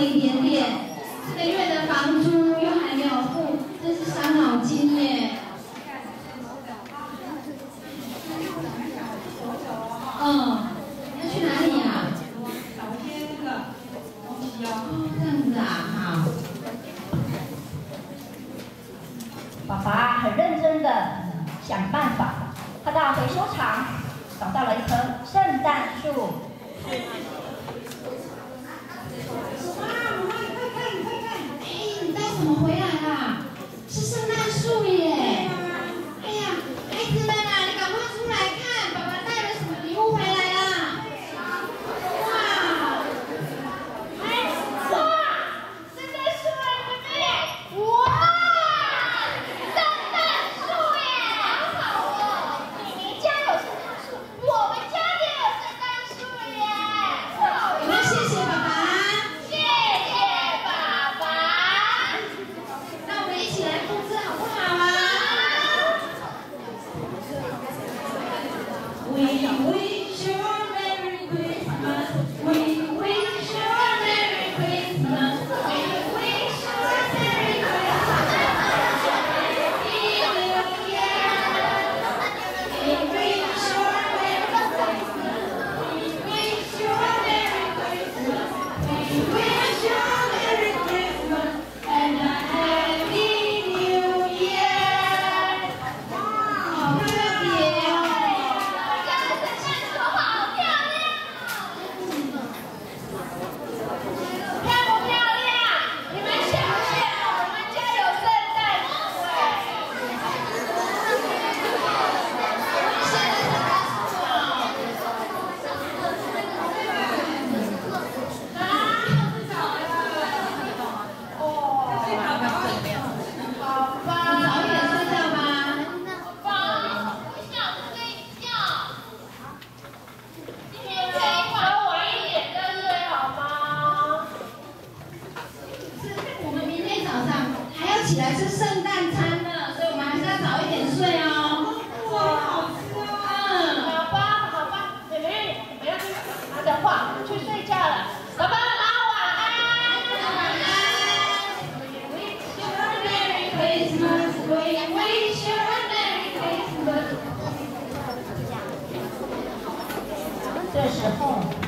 了一点点，这个月的房租又还没有付，真是伤脑筋耶。要去哪里呀？ 找一些那个东西哦。 这样子啊，好。 爸爸很认真的想办法，他到回收厂找到了一棵圣诞树。 妈，你快看！你带什么回来啦？是圣诞树耶！哎呀，孩子们啊，你赶快出来看，爸爸带了什么礼物回来啦？哇！ 圣诞树啊，妹妹！哇！圣诞树耶，好好哦！你家有圣诞树，我们家也有圣诞树耶！ 有没有谢谢爸爸？ 谢谢爸爸。 那我们一起来布置好不好啊？We wish you a Merry Christmas. We wish you a Merry Christmas. We wish you a Merry Christmas. Happy New Year. We wish you a Merry Christmas. We wish you a Merry Christmas. We wish you a Merry Christmas and a Happy New Year. 好特别哦！ 家的圣诞树好漂亮漂不漂亮？你们羡不羡慕我们家有圣诞树最好的好你吧， 早一点睡觉吧。 好吧，我想睡觉。今天可以稍晚一点再睡好吗？ 我们明天早上还要起来吃圣诞餐呢，所以我们还是要早一点睡哦。 好吃哦。 好吧，妹妹，你们要去拿着画去睡觉了。爸爸妈妈晚安。 We wish you a Merry Christmas. We wish you a Merry Christmas. 这时候。